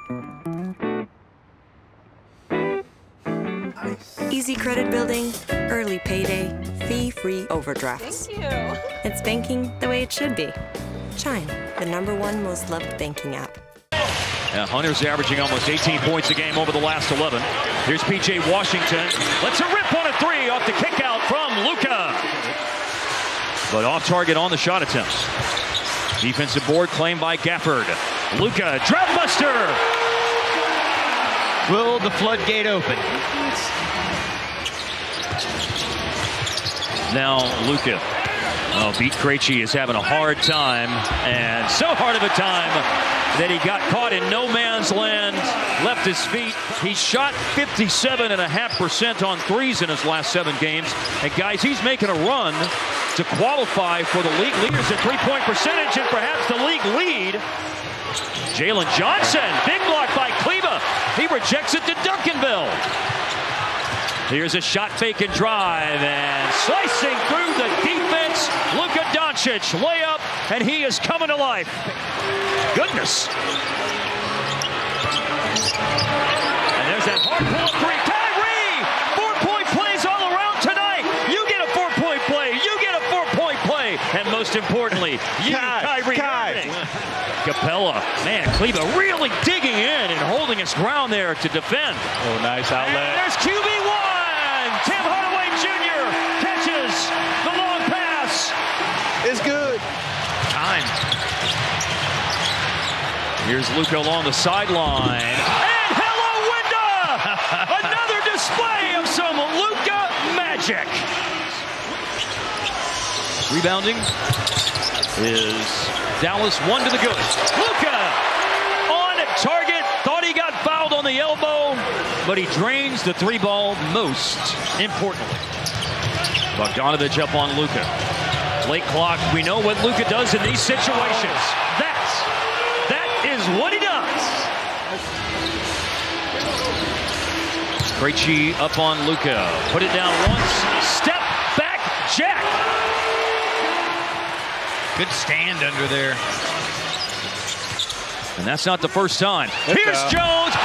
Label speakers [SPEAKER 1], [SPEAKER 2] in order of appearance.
[SPEAKER 1] Easy credit building, early payday, fee-free overdrafts.
[SPEAKER 2] Thank you.
[SPEAKER 1] It's banking the way it should be. Chime, the #1 most loved banking app.
[SPEAKER 3] Hunter's averaging almost 18 points a game over the last 11. Here's P.J. Washington. Let's a rip on a three off the kick out from Luka. But off target on the shot attempts. Defensive board claimed by Gafford. Luka, drop buster.
[SPEAKER 4] Will the floodgate open?
[SPEAKER 3] Now Luka. Oh, beat Krejci is having a hard time, and so hard of a time that he got caught in no man's land, left his feet. He shot 57.5% on threes in his last 7 games. And guys, he's making a run to qualify for the league leaders at three-point percentage and perhaps the league lead. Jalen Johnson, big block by Kleba. He rejects it to Duncanville. Here's a shot fake and drive, and slicing through the defense, Luka Doncic, layup, and he is coming to life. Goodness. And there's that hard pull three. Kyrie, 4-point plays all around tonight. You get a 4-point play. You get a 4-point play. And most importantly, you, Kyrie Irving. Capella, man, Kleba really digging in and holding his ground there to defend.
[SPEAKER 4] Oh, nice outlet.
[SPEAKER 3] And there's QB1. Tim Hardaway Jr. catches the long pass.
[SPEAKER 5] It's good.
[SPEAKER 3] Time. Here's Luka along the sideline. And hello, Winda! Another display of some Luka magic. Rebounding is Dallas, 1 to the good. Luka on target. Thought he got fouled on the elbow, but he drains the 3-ball most importantly. Bogdanovich up on Luka. Late clock. We know what Luka does in these situations. That is what he does. Krejci up on Luka. Put it down once. Step back, Jack.
[SPEAKER 4] Good stand under there.
[SPEAKER 3] And that's not the first time. Here's Jones.